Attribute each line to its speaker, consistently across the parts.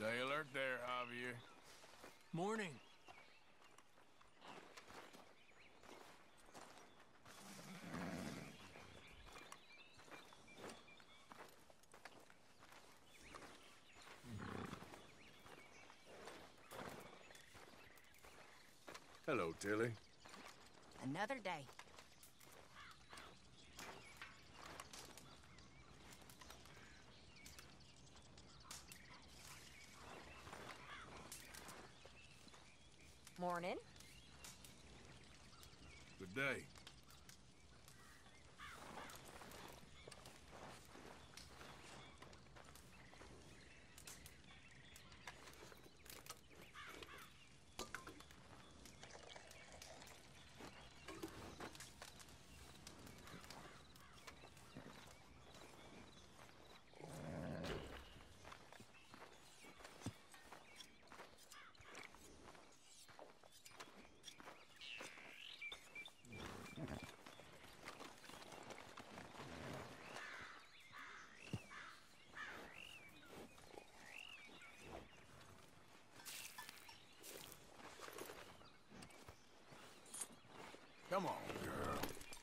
Speaker 1: Stay alert there, Javier.
Speaker 2: Morning.
Speaker 1: Hello, Tilly.
Speaker 3: Another day. Morning.
Speaker 1: Good day. Come on, girl.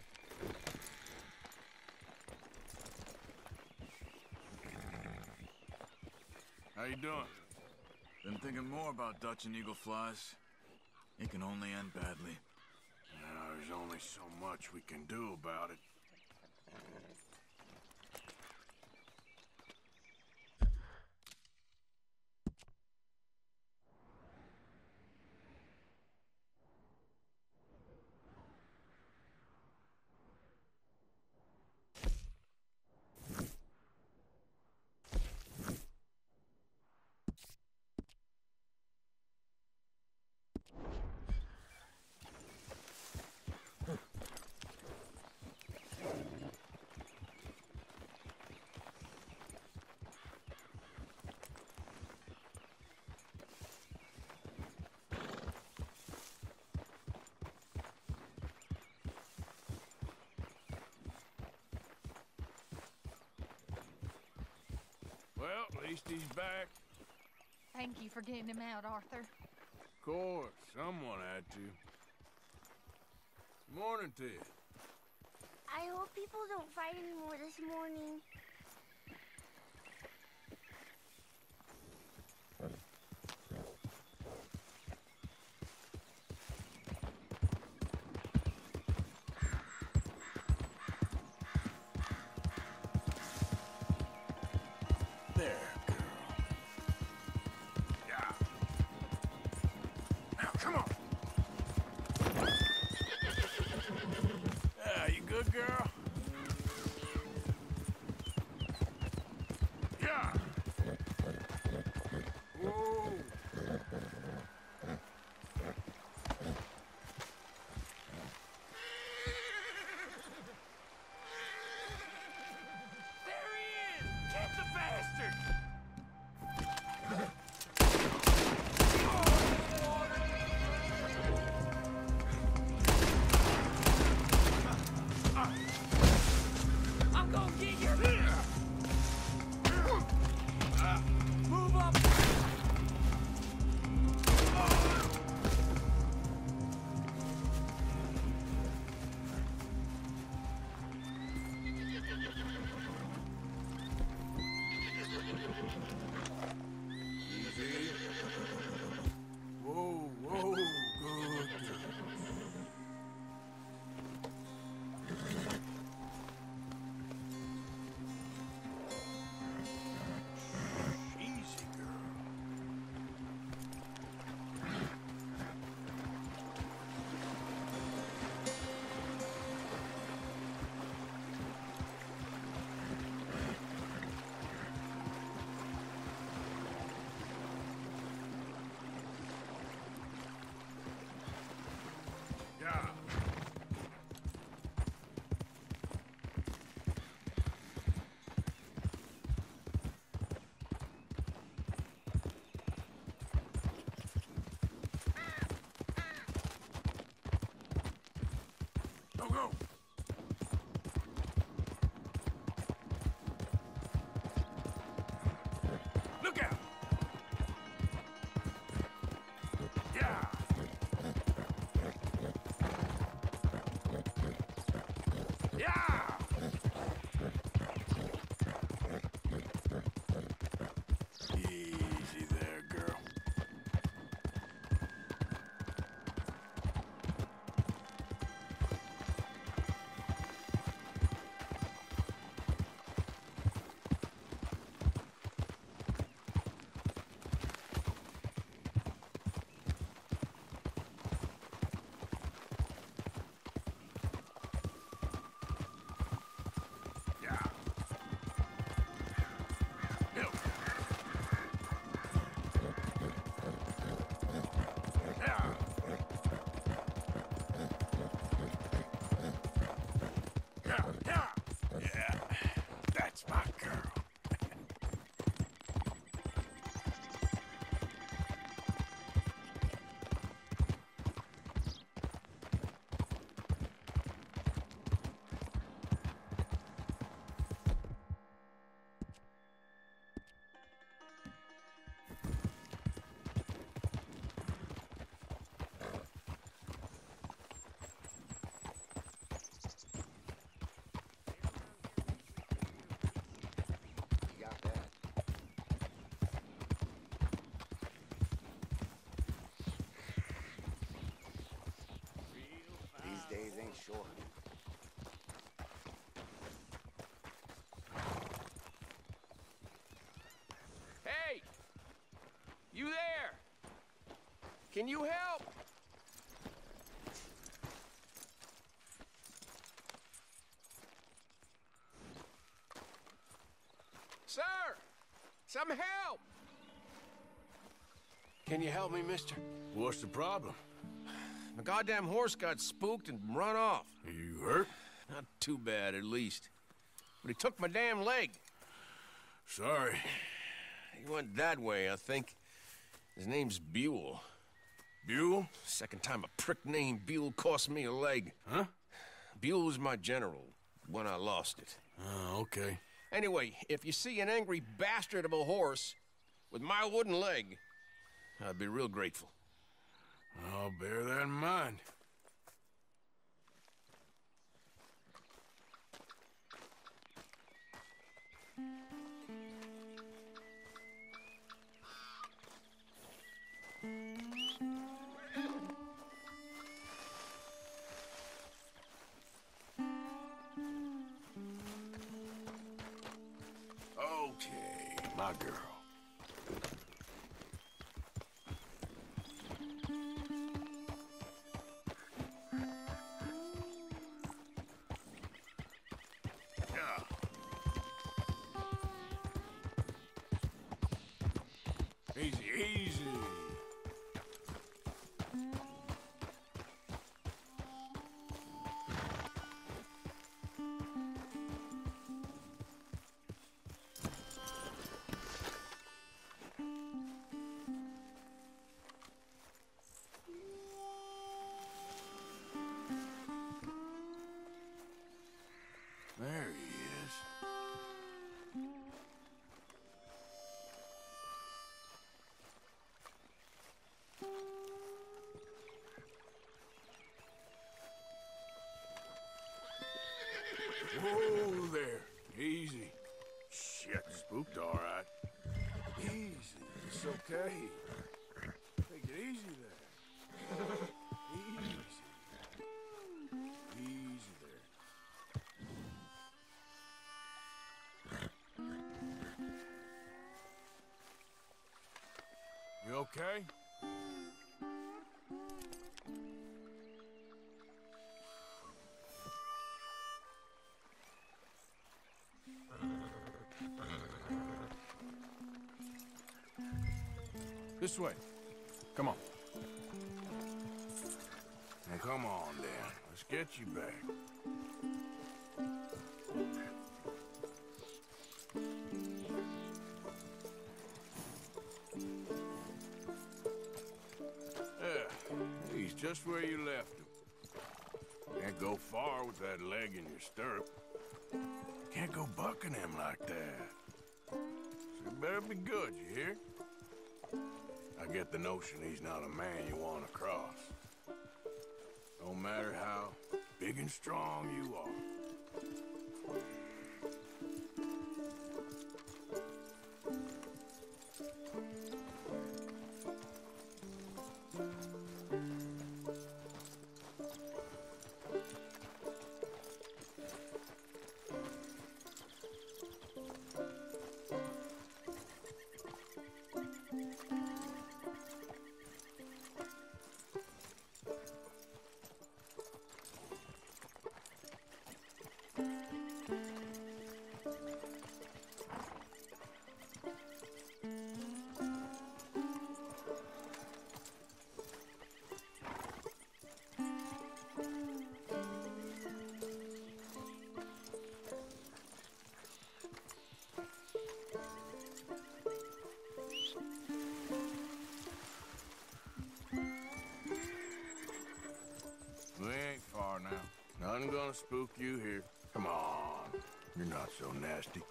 Speaker 1: How you doing?
Speaker 4: Been thinking more about Dutch and eagle flies. It can only end badly.
Speaker 1: There's only so much we can do about it. Well, at least he's back.
Speaker 5: Thank you for getting him out, Arthur.
Speaker 1: Of course, someone had to. Morning to you.
Speaker 6: I hope people don't fight anymore this morning.
Speaker 1: There, girl. Yeah. Now, come on. Yeah, you good, girl? Yeah. Whoa. There he is! Catch the bastard!
Speaker 2: I'm gonna get your... Move up!
Speaker 1: Easy. Whoa, whoa, good. Easy, girl. Yeah. Go, go. Look out.
Speaker 7: Can you help? Sir! Some help!
Speaker 1: Can you help me, mister? What's the problem?
Speaker 7: My goddamn horse got spooked and run off.
Speaker 1: Are you hurt?
Speaker 7: Not too bad, at least. But he took my damn leg.
Speaker 1: Sorry.
Speaker 7: He went that way, I think. His name's Buell.
Speaker 1: Buell?
Speaker 7: Second time a prick named Buell cost me a leg.
Speaker 1: Huh?
Speaker 7: Buell was my general when I lost it.
Speaker 1: Oh, okay.
Speaker 7: Anyway, if you see an angry bastard of a horse with my wooden leg, I'd be real grateful.
Speaker 1: I'll bear that in mind. Okay, my girl. Yeah. Easy, easy. There he is. Whoa there. Easy. Shit, spooked all right. Easy. It's okay. Take it easy there. Easy. Easy there. You okay? This way. Come on. Now come on, Dan. Let's get you back. He's just where you left him. Can't go far with that leg in your stirrup. Can't go bucking him like that. So it better be good, you hear? I get the notion he's not a man you want to cross. No matter how big and strong you are. We ain't far now. Nothing gonna spook you here. Come on. You're not so nasty.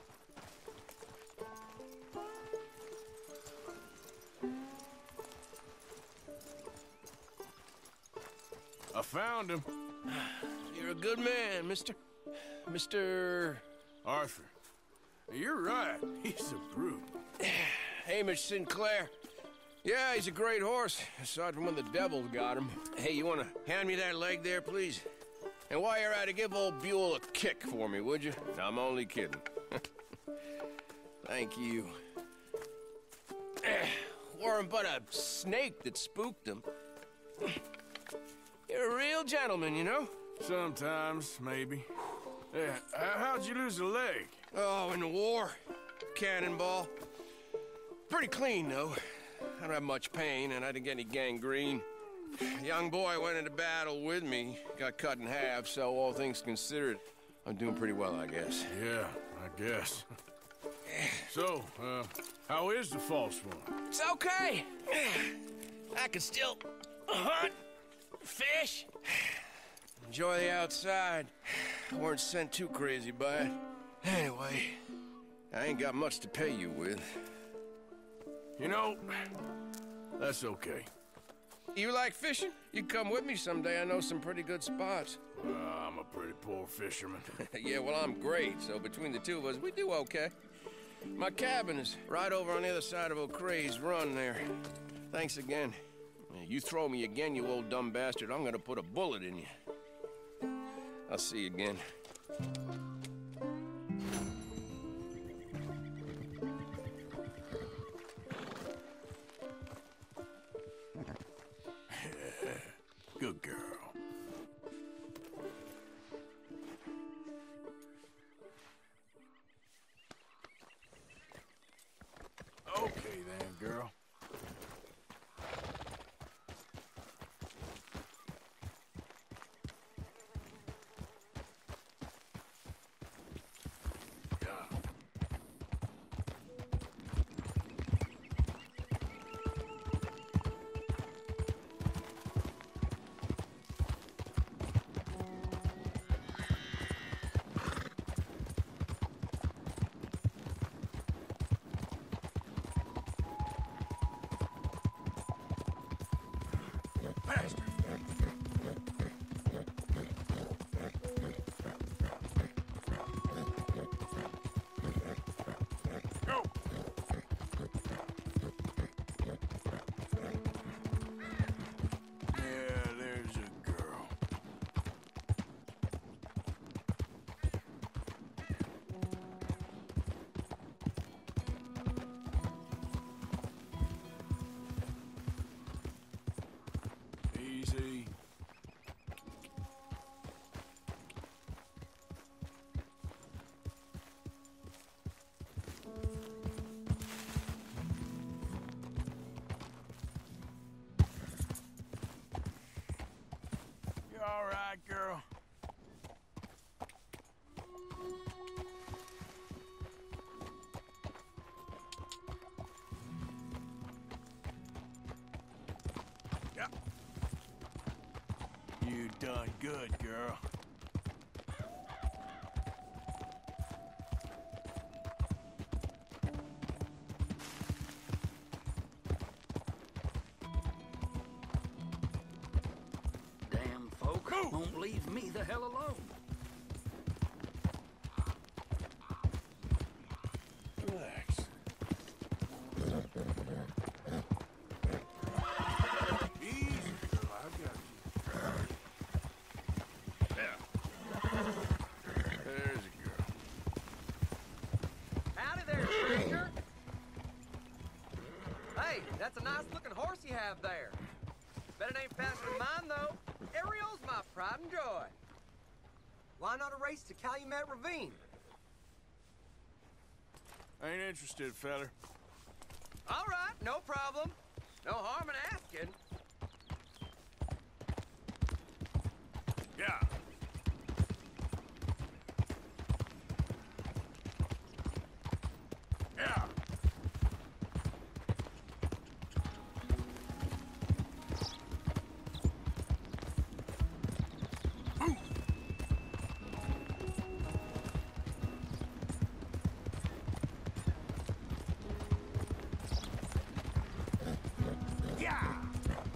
Speaker 1: I found him.
Speaker 7: You're a good man, mister. Mr.
Speaker 1: Arthur. You're right. He's a brute.
Speaker 7: Hamish Sinclair. Yeah, he's a great horse, aside from when the devil got him. Hey, you want to hand me that leg there, please? And while you're at it, give old Buell a kick for me, would you? I'm only kidding. Thank you. Weren't but a snake that spooked him. You're a real gentleman, you know?
Speaker 1: Sometimes, maybe. Yeah, how'd you lose a leg?
Speaker 7: Oh, in the war. Cannonball. Pretty clean, though. I don't have much pain, and I didn't get any gangrene. A young boy went into battle with me, got cut in half, so all things considered, I'm doing pretty well, I guess.
Speaker 1: Yeah, I guess. So, how is the false one?
Speaker 7: It's okay. I can still hunt, fish, enjoy the outside. I weren't sent too crazy by it. Anyway, I ain't got much to pay you with.
Speaker 1: You know, that's okay.
Speaker 7: You like fishing? You can come with me someday. I know some pretty good spots.
Speaker 1: I'm a pretty poor fisherman.
Speaker 7: Yeah, well, I'm great, so between the two of us, we do okay. My cabin is right over on the other side of O'Creagh's Run there. Thanks again. You throw me again, you old dumb bastard, I'm gonna put a bullet in you. I'll see you again.
Speaker 1: Good girl. Okay then, girl. Bastard. Go. Yeah, there's a girl. Easy. You all right, girl? Yeah. You done good, girl.
Speaker 2: Damn folk won't leave me the hell alone.
Speaker 1: Relax. Easy, girl. I got you. Yeah. There's a girl.
Speaker 8: Howdy there, stranger. Hey, that's a nice looking horse you have there. Bet it ain't faster than mine, though. Ariel's my pride and joy. Why not a race to Calumet Ravine?
Speaker 1: Ain't interested, feller.
Speaker 8: All right, no problem. No harm in asking.
Speaker 1: Yeah. Yeah. Yeah.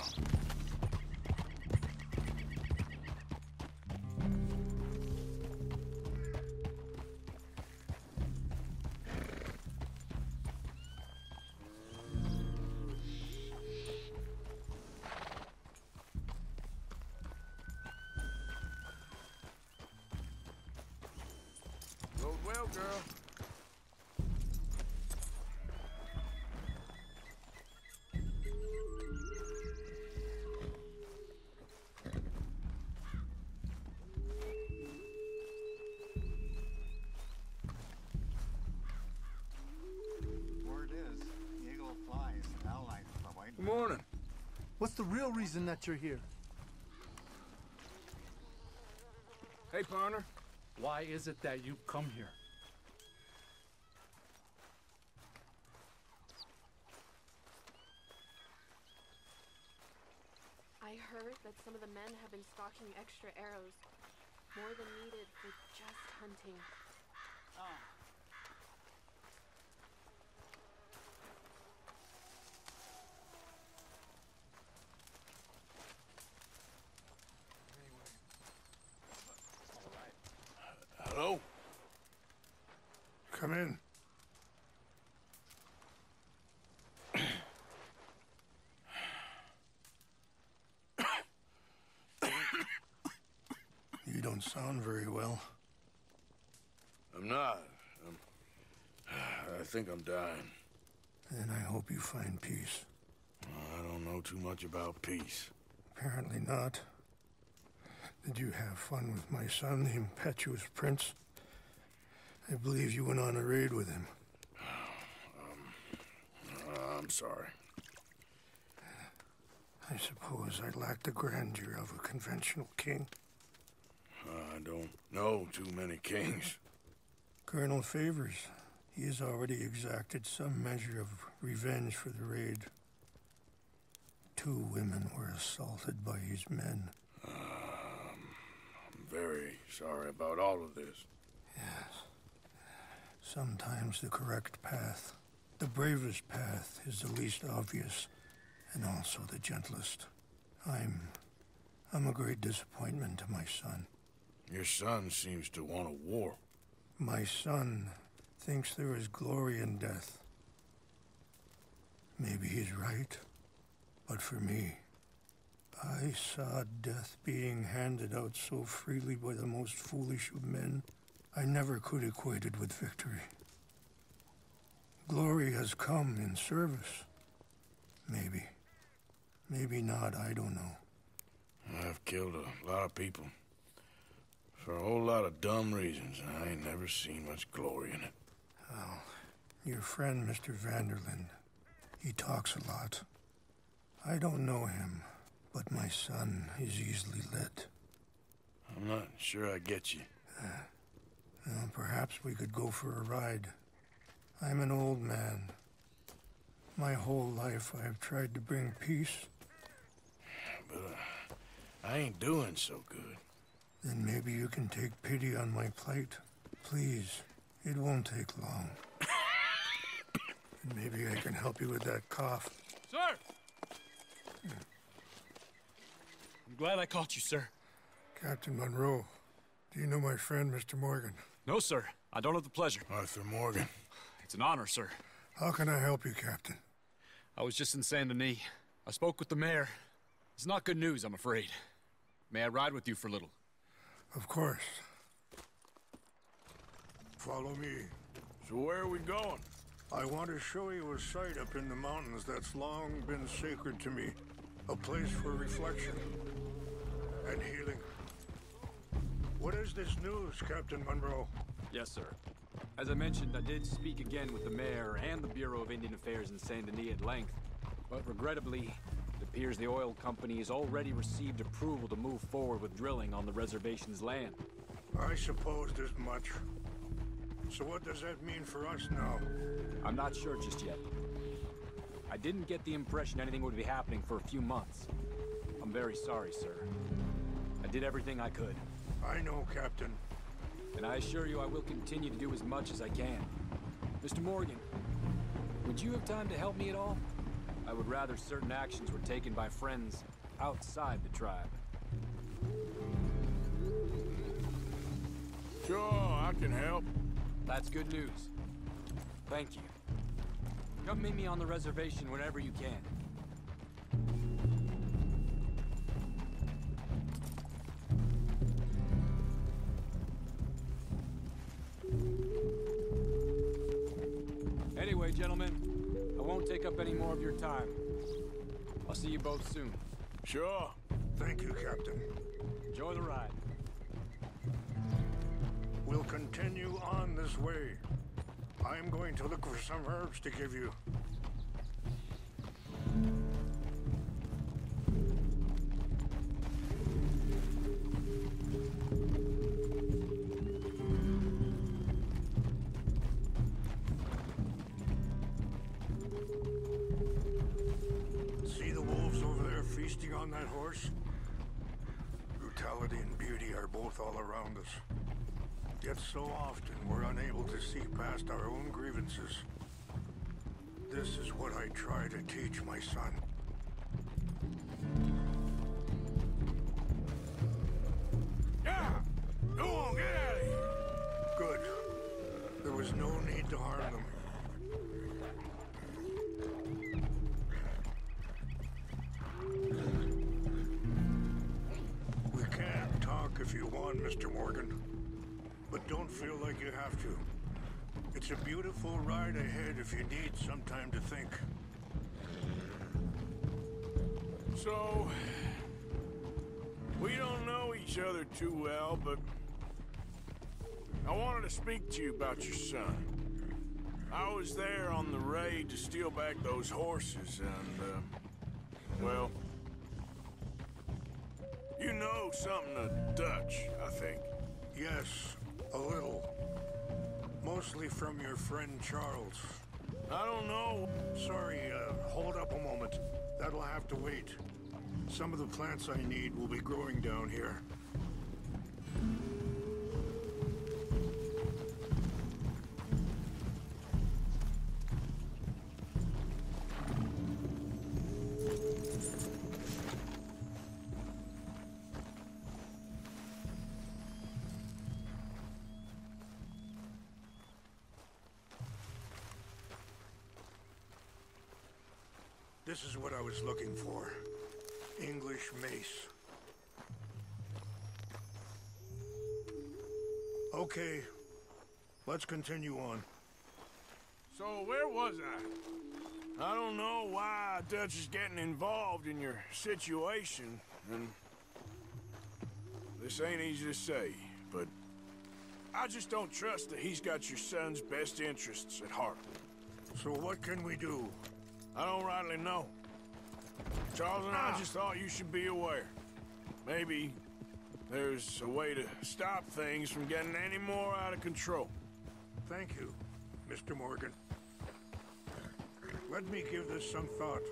Speaker 1: Rode well, girl.
Speaker 9: Word is, the Eagle Fly is an ally of the White
Speaker 1: Good morning.
Speaker 10: What's the real reason that you're here?
Speaker 1: Hey, partner.
Speaker 10: Why is it that you've come here?
Speaker 11: I heard that some of the men have been stocking extra arrows, more than needed for just hunting.
Speaker 1: Hello?
Speaker 12: Come in. You don't sound very well.
Speaker 1: I'm not. I think I'm dying.
Speaker 12: Then I hope you find peace.
Speaker 1: I don't know too much about peace.
Speaker 12: Apparently not. Did you have fun with my son, the impetuous prince? I believe you went on a raid with him.
Speaker 1: I'm sorry.
Speaker 12: I suppose I lack the grandeur of a conventional king.
Speaker 1: I don't know too many kings.
Speaker 12: Colonel Favors, he has already exacted some measure of revenge for the raid. 2 women were assaulted by his men.
Speaker 1: I'm very sorry about all of this.
Speaker 12: Yes. Sometimes the correct path, the bravest path, is the least obvious, and also the gentlest. I'm a great disappointment to my son.
Speaker 1: Your son seems to want a war.
Speaker 12: My son thinks there is glory in death. Maybe he's right, but for me, I saw death being handed out so freely by the most foolish of men, I never could equate it with victory. Glory has come in service. Maybe. Maybe not, I don't know.
Speaker 1: I've killed a lot of people. For a whole lot of dumb reasons, and I ain't never seen much glory in it.
Speaker 12: Well, your friend, Mr. Vanderlyn, he talks a lot. I don't know him, but my son is easily led.
Speaker 1: I'm not sure I get you.
Speaker 12: Well, perhaps we could go for a ride. I'm an old man. My whole life I have tried to bring peace.
Speaker 1: But I ain't doing so good.
Speaker 12: Then maybe you can take pity on my plight. Please, it won't take long. And maybe I can help you with that cough.
Speaker 10: Sir! I'm glad I caught you, sir.
Speaker 12: Captain Monroe, do you know my friend, Mr. Morgan?
Speaker 10: No, sir. I don't have the pleasure.
Speaker 1: Arthur Morgan.
Speaker 10: It's an honor, sir.
Speaker 12: How can I help you, Captain?
Speaker 10: I was just in Saint Denis. I spoke with the mayor. It's not good news, I'm afraid. May I ride with you for a little?
Speaker 12: Of course. Follow me.
Speaker 1: So where are we going?
Speaker 12: I want to show you a site up in the mountains that's long been sacred to me. A place for reflection and healing. What is this news, Captain Monroe?
Speaker 10: Yes, sir. As I mentioned, I did speak again with the mayor and the Bureau of Indian Affairs in Saint Denis at length. But regrettably, it appears the oil company has already received approval to move forward with drilling on the reservation's land.
Speaker 12: I supposed as much. So what does that mean for us now?
Speaker 10: I'm not sure just yet. I didn't get the impression anything would be happening for a few months. I'm very sorry, sir. I did everything I could.
Speaker 12: I know, Captain.
Speaker 10: And I assure you I will continue to do as much as I can. Mr. Morgan, would you have time to help me at all? I would rather certain actions were taken by friends outside the tribe.
Speaker 1: Sure, I can help.
Speaker 10: That's good news. Thank you. Come meet me on the reservation whenever you can. Anyway, gentlemen, I won't take up any more of your time. I'll see you both soon.
Speaker 1: Sure.
Speaker 12: Thank you, Captain.
Speaker 10: Enjoy the ride.
Speaker 12: We'll continue on this way. I'm going to look for some herbs to give you. See the wolves over there feasting on that horse? Brutality and beauty are both all around us. Yet so often we're unable to see past our own grievances. This is what I try to teach my son.
Speaker 1: Yeah! Go on, get out of here!
Speaker 12: Good. There was no need to harm them. We can talk if you want, Mr. Morgan. But don't feel like you have to. It's a beautiful ride ahead if you need some time to think.
Speaker 1: So, we don't know each other too well, but I wanted to speak to you about your son. I was there on the raid to steal back those horses, and, well, you know something of Dutch, I think.
Speaker 12: Yes, a little. Mostly from your friend Charles.
Speaker 1: I don't know.
Speaker 12: Sorry, hold up a moment. That'll have to wait. Some of the plants I need will be growing down here. This is what I was looking for. English mace. Okay, let's continue on.
Speaker 1: So where was I? I don't know why Dutch is getting involved in your situation, and this ain't easy to say, but I just don't trust that he's got your son's best interests at heart.
Speaker 12: So what can we do?
Speaker 1: I don't rightly know. Charles and I just thought you should be aware. Maybe there's a way to stop things from getting any more out of control.
Speaker 12: Thank you, Mr. Morgan. Let me give this some thought.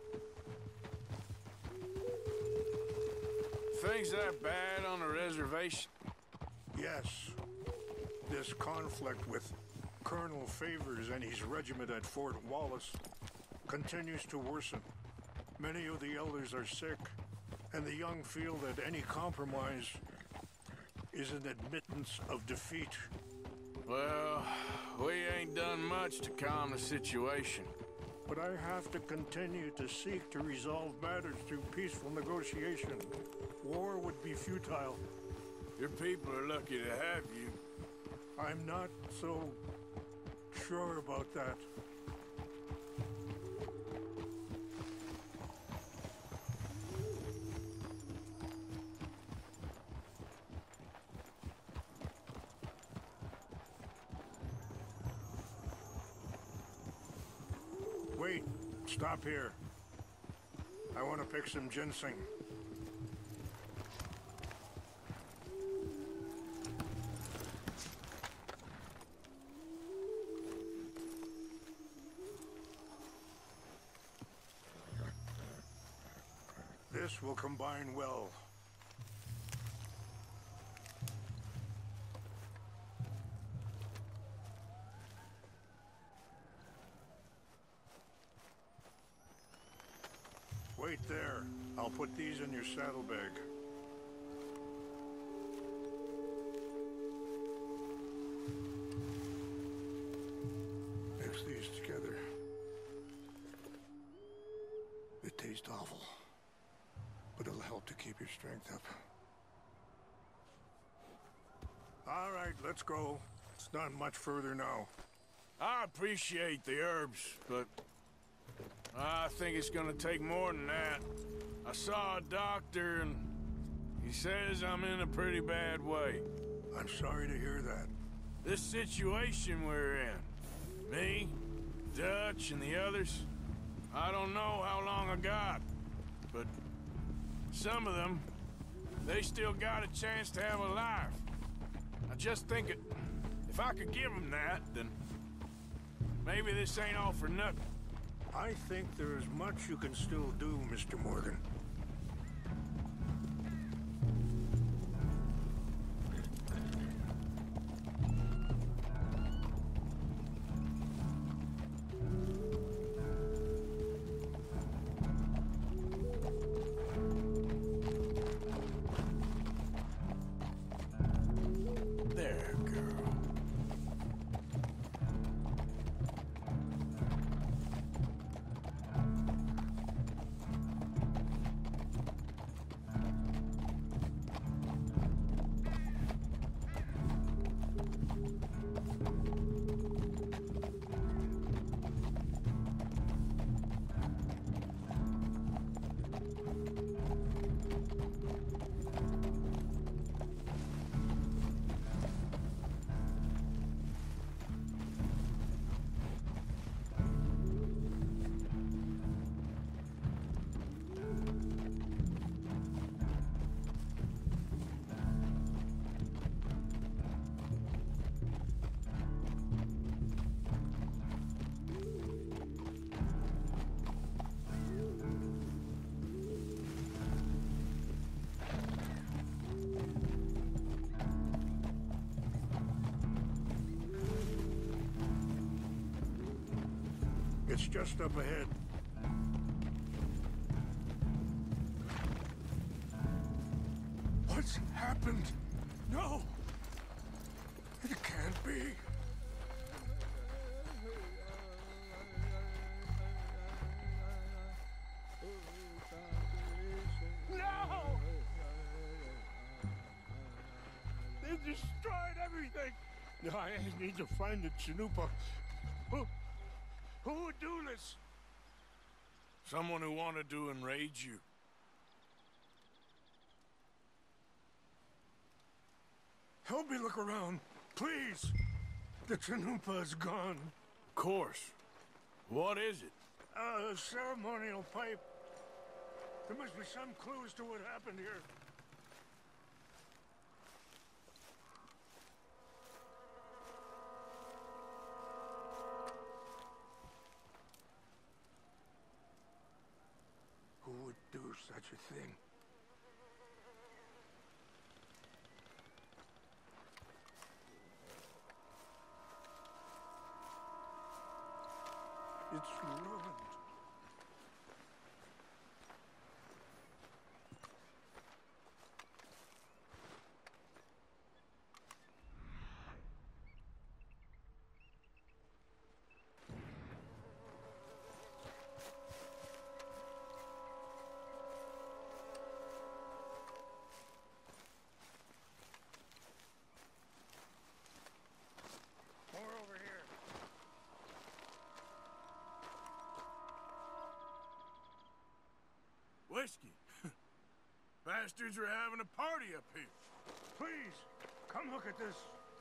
Speaker 1: Things that bad on the reservation?
Speaker 12: Yes. This conflict with Colonel Favors and his regiment at Fort Wallace continues to worsen. Many of the elders are sick, and the young feel that any compromise is an admittance of defeat.
Speaker 1: Well, we ain't done much to calm the situation.
Speaker 12: But I have to continue to seek to resolve matters through peaceful negotiation. War would be futile.
Speaker 1: Your people are lucky to have you.
Speaker 12: I'm not so sure about that. Wait, stop here. I want to pick some ginseng. This will combine well. I'll put these in your saddlebag. Mix these together. They taste awful, but it'll help to keep your strength up. All right, let's go. It's not much further now.
Speaker 1: I appreciate the herbs, but I think it's gonna take more than that. I saw a doctor and he says I'm in a pretty bad way.
Speaker 12: I'm sorry to hear that.
Speaker 1: This situation we're in, me, Dutch, and the others, I don't know how long I got, but some of them, they still got a chance to have a life. I just think if I could give them that, then maybe this ain't all for nothing.
Speaker 12: I think there is much you can still do, Mr. Morgan.
Speaker 1: There, girl.
Speaker 12: It's just up ahead. What's happened? No! It can't be. No! They destroyed everything! No, I need to find the Chanupa. Who would do this?
Speaker 1: Someone who wanted to enrage you.
Speaker 12: Help me look around, please. The Chanupa is gone.
Speaker 1: Of course. What is it?
Speaker 12: A ceremonial pipe. There must be some clues to what happened here. Who would do such a thing? It's ruined. More over here.
Speaker 1: Whiskey. Bastards are having a party up here.
Speaker 12: Please, come look at this.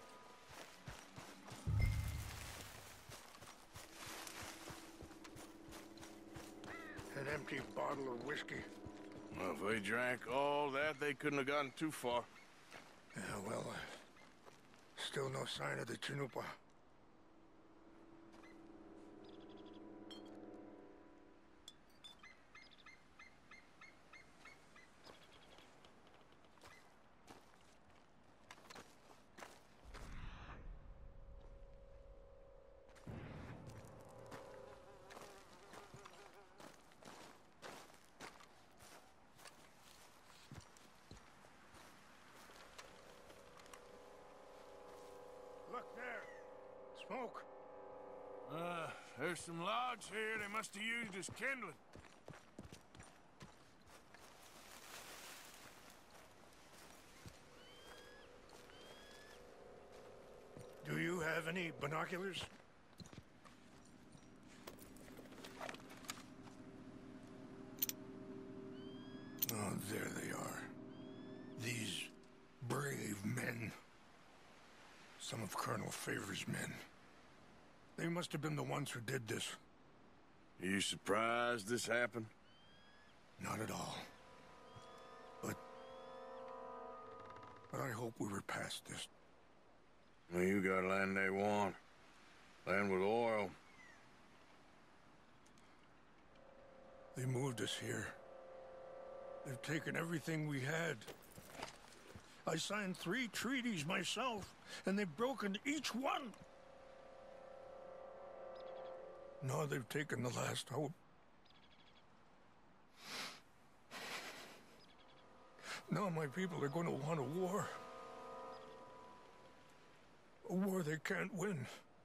Speaker 12: An empty bottle of whiskey.
Speaker 1: Well, if they drank all that, they couldn't have gotten too far.
Speaker 12: Yeah, well, still no sign of the Chanupa. smoke?
Speaker 1: There's some logs here they must have used as kindling.
Speaker 12: Do you have any binoculars? Oh, there they are. These brave men. Some of Colonel Favor's men. They must have been the ones who did this.
Speaker 1: Are you surprised this happened?
Speaker 12: Not at all. But I hope we were past this.
Speaker 1: Well, you got land they want. Land with oil.
Speaker 12: They moved us here. They've taken everything we had. I signed 3 treaties myself, and they've broken each one. Now they've taken the last hope. Now my people are going to want a war. A war they can't win.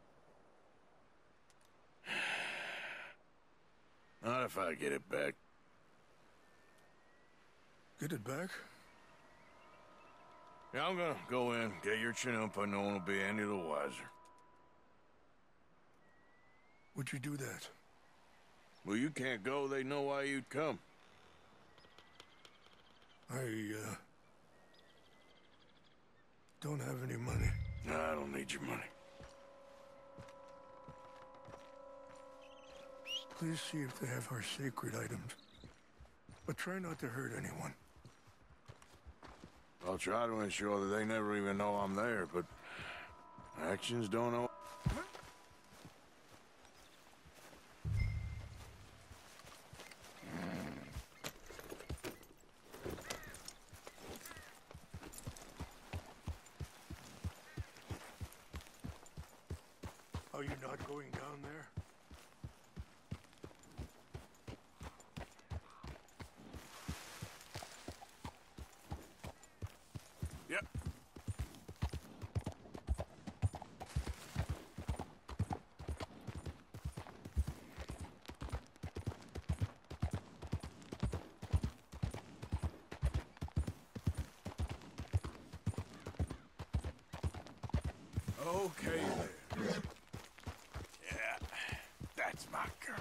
Speaker 1: Not if I get it back.
Speaker 12: Get it back?
Speaker 1: Yeah, I'm gonna go in, get your Chinook, no one will be any the wiser.
Speaker 12: Would you do that?
Speaker 1: Well, you can't go, they know why you'd come.
Speaker 12: I don't have any money.
Speaker 1: No, I don't need your money.
Speaker 12: Please see if they have our sacred items. But try not to hurt anyone.
Speaker 1: I'll try to ensure that they never even know I'm there, but actions don't know.
Speaker 12: Are you not going down there?
Speaker 1: Yep. Okay then. Yeah, that's my girl.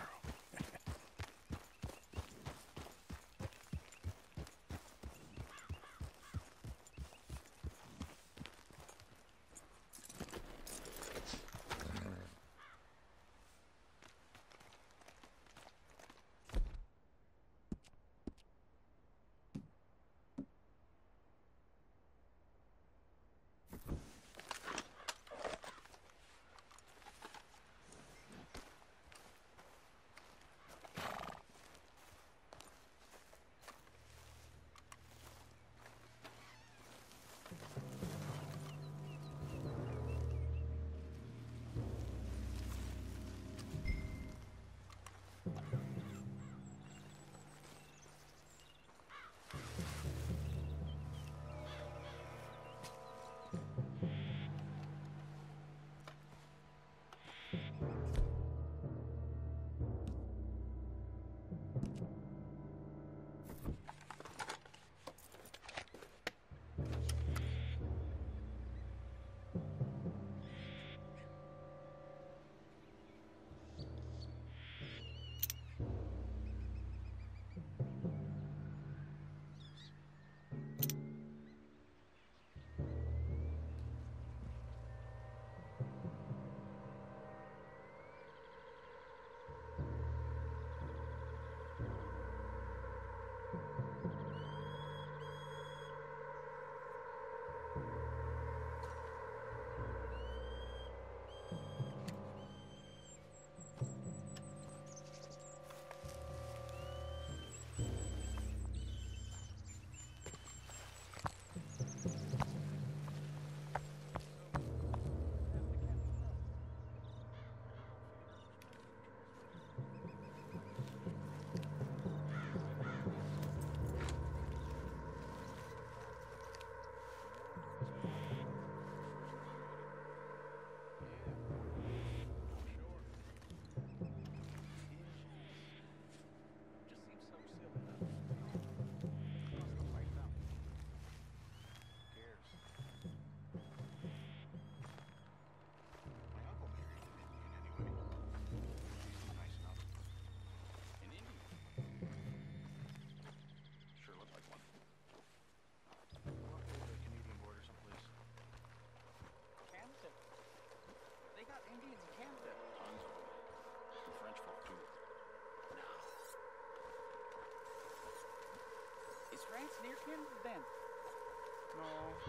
Speaker 13: France near kin then? No.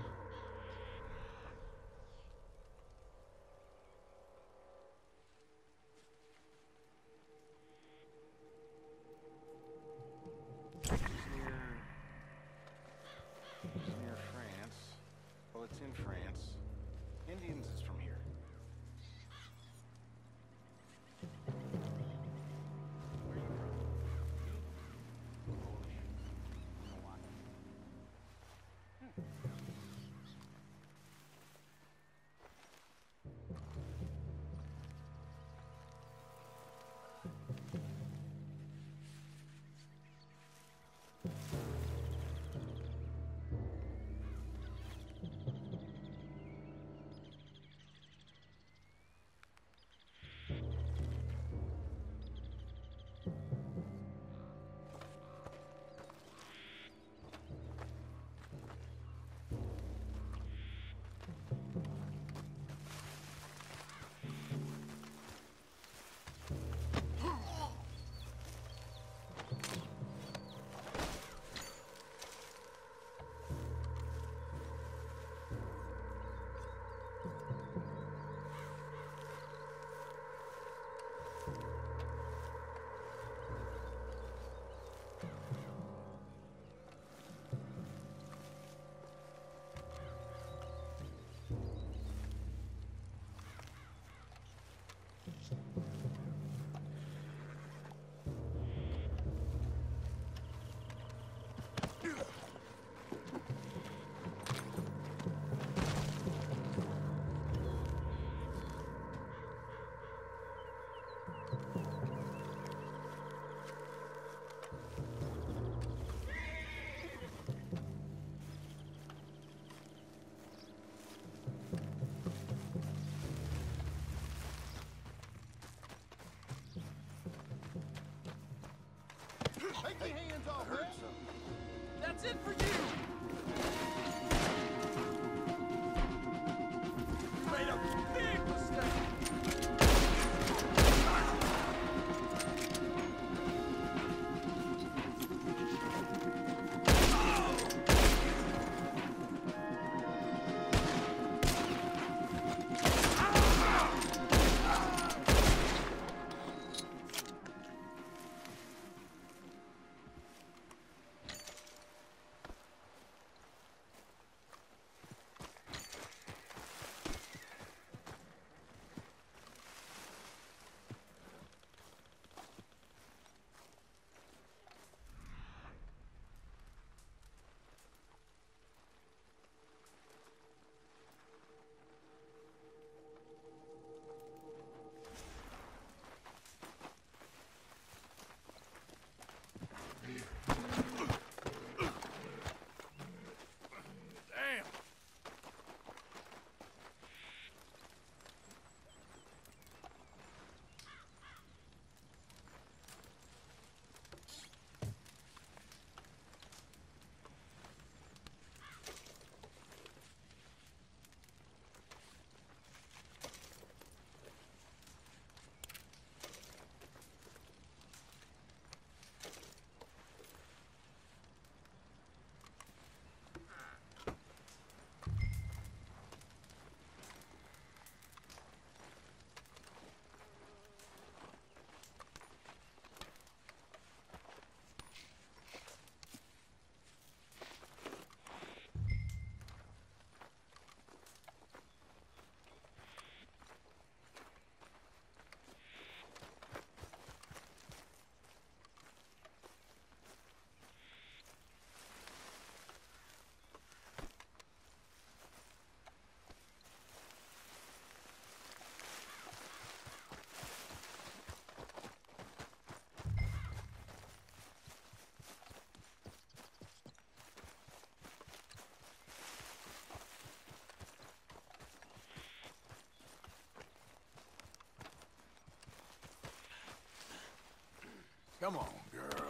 Speaker 14: It's near France. Well, it's in France. Indians is from here. Where are you from? Me? Polish. Why?
Speaker 15: Take your hands off, man!
Speaker 13: That's it for you! You made a big mistake!
Speaker 1: Come on, girl.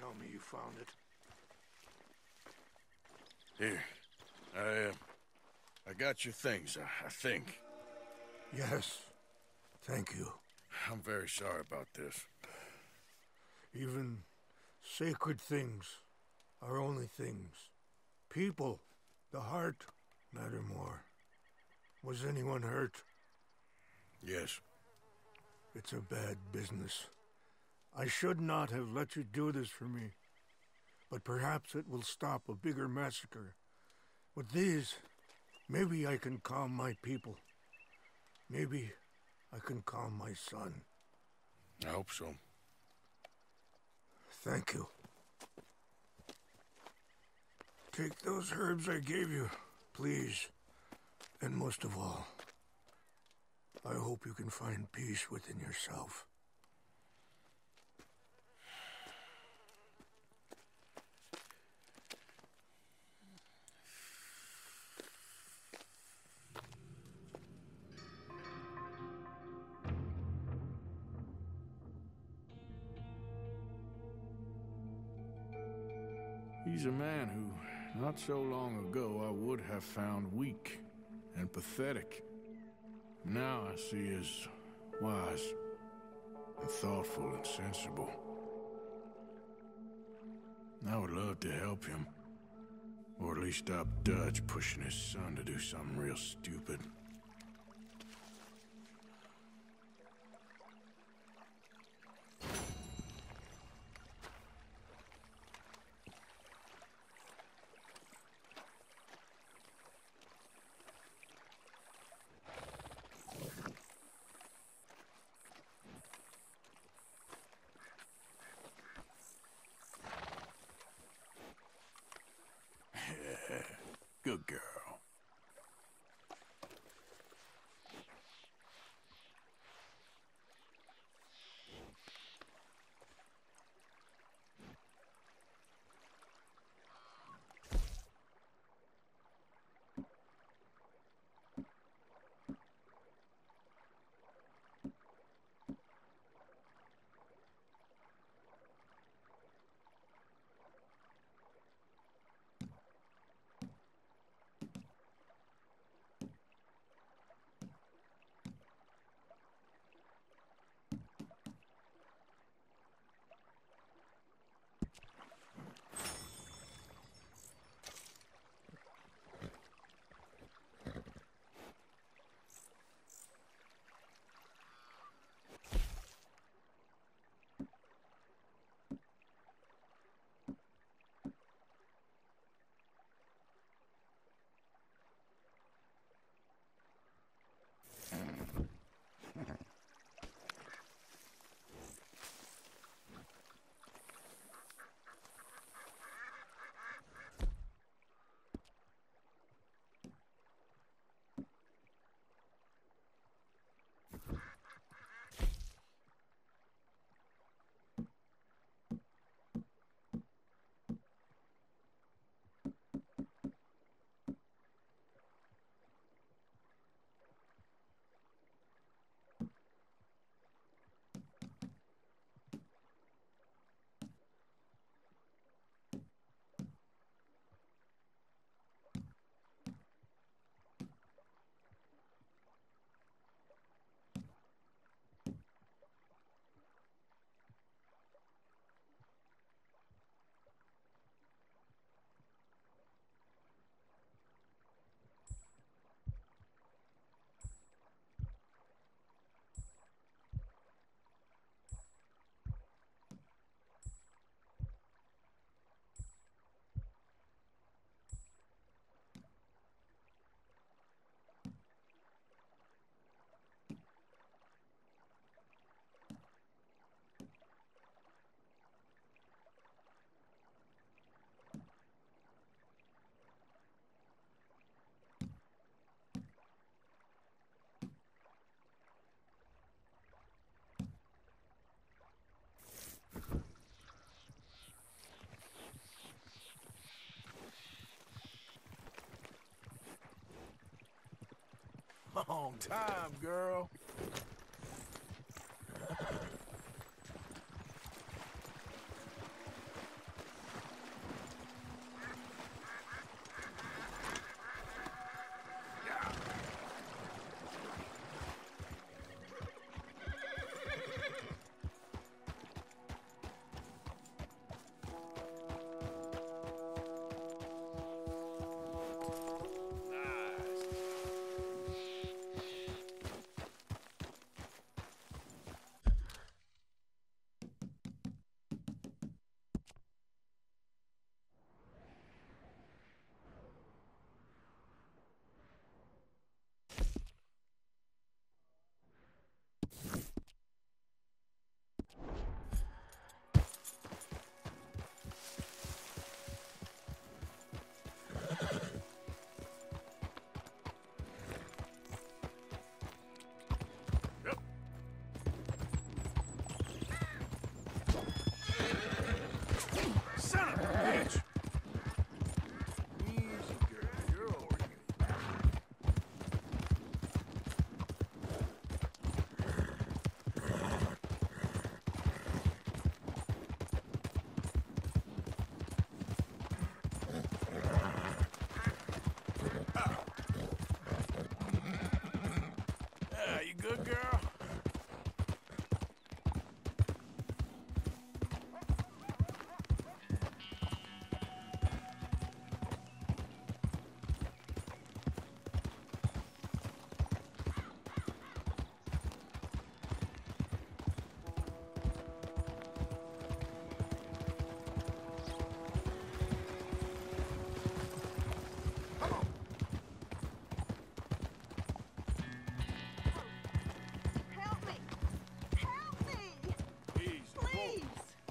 Speaker 12: tell me you found it.
Speaker 1: Here. I got your things, I think.
Speaker 12: Yes. Thank you.
Speaker 1: I'm very sorry about this.
Speaker 12: Even sacred things are only things. People, the heart, matter more. Was anyone hurt?
Speaker 1: Yes.
Speaker 12: It's a bad business. I should not have let you do this for me. But perhaps it will stop a bigger massacre. With these, maybe I can calm my people. Maybe I can calm my son.
Speaker 1: I hope so.
Speaker 12: Thank you. Take those herbs I gave you, please. And most of all, I hope you can find peace within yourself.
Speaker 1: He's a man who, not so long ago, I would have found weak and pathetic. Now I see as wise and thoughtful and sensible. I would love to help him, or at least stop Dutch pushing his son to do something real stupid. Good girl. Long time, girl. You good, girl?
Speaker 16: Help me! Help me!
Speaker 1: Please.
Speaker 16: Please!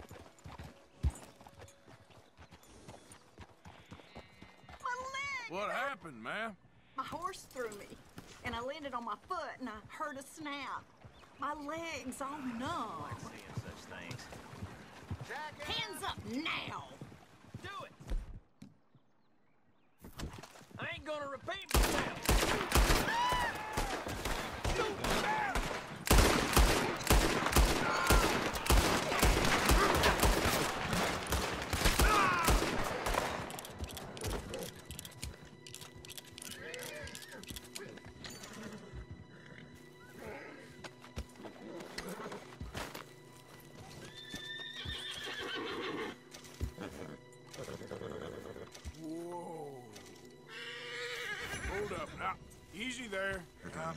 Speaker 16: My leg!
Speaker 1: What happened, ma'am?
Speaker 16: My horse threw me, and I landed on my foot, and I heard a snap. My leg's all numb.
Speaker 2: Seeing such things.
Speaker 16: Hands up now!
Speaker 8: Do it! I ain't gonna repeat myself.
Speaker 1: Whoa. Hold up now. Easy there. Now,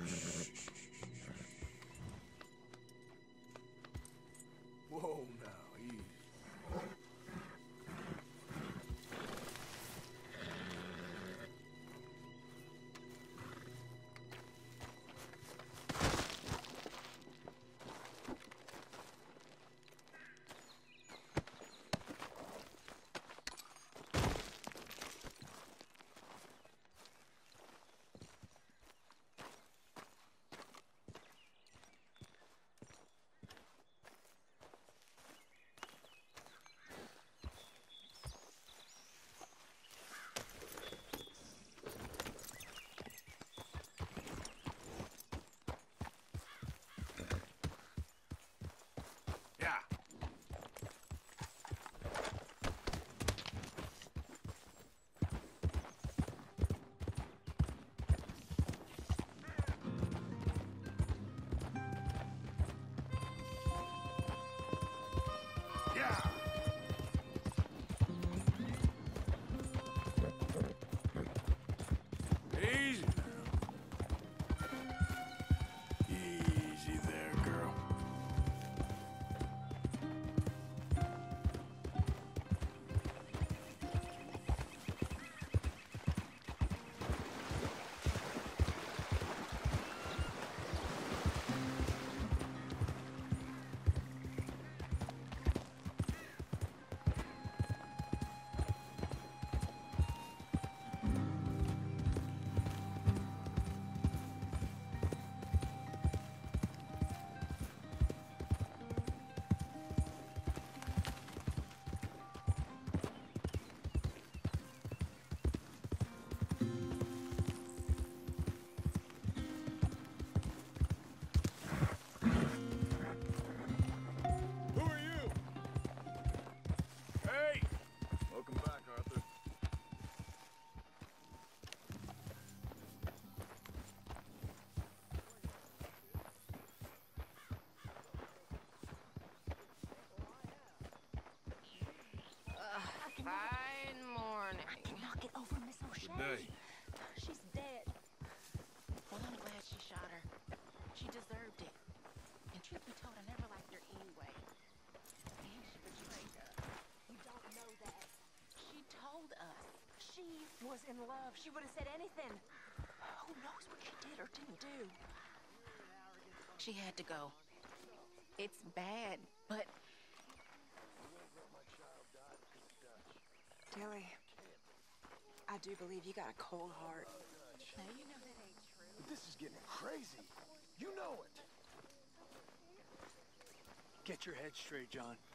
Speaker 1: Whoa, now, easy. Yeah. Yeah. Easy now. Easy there, girl. Who are you? Hey!
Speaker 4: Welcome back, Arthur.
Speaker 3: Fine morning.
Speaker 6: Knock it over, Miss O'Shea.
Speaker 1: Good day.
Speaker 6: She's dead.
Speaker 3: Well, I'm glad she shot her. She deserved it. And truth be told, I never liked her anyway. And she betrayed us.
Speaker 6: You don't know that.
Speaker 3: She told us.
Speaker 6: She was in love. She would have said anything.
Speaker 3: Who knows what she did or didn't do? She had to go. It's bad, but
Speaker 11: Dilly, I do believe you got a cold heart.
Speaker 3: now you know that ain't true.
Speaker 15: But this is getting crazy. You know it.
Speaker 17: Get your head straight, John.